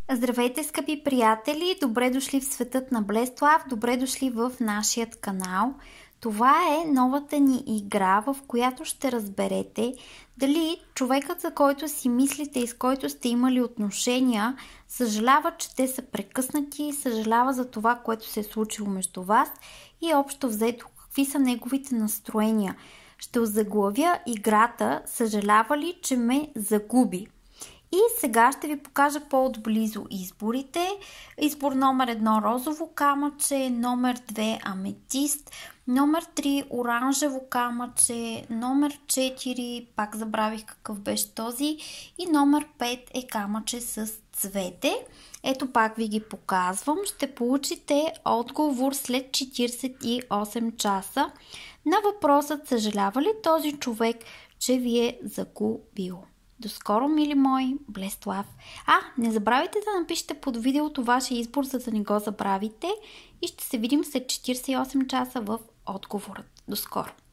Здравейте, скъпи приятели! Добре дошли в светът на Блеслав, добре дошли в нашият канал. Това е новата ни игра, в която ще разберете дали човекът, за който си мислите и с който сте имали отношения, съжалява, че те са прекъснати, съжалява за това, което се е случило между вас и общо взето какви са неговите настроения. Ще озаглавя играта "Съжалява ли, че ме загуби?" И сега ще ви покажа по-отблизо изборите. Избор номер 1 розово камъче, номер 2 аметист, номер 3 оранжево камъче, номер 4, пак забравих какъв беше този, и номер 5 е камъче с цвете. Ето пак ви ги показвам. Ще получите отговор след 48 часа на въпросът: съжалява ли този човек, че ви е загубил? До скоро, мили мои, Блеслав! Не забравяйте да напишете под видеото вашия избор, за да не го забравите, и ще се видим след 48 часа в отговорът. До скоро!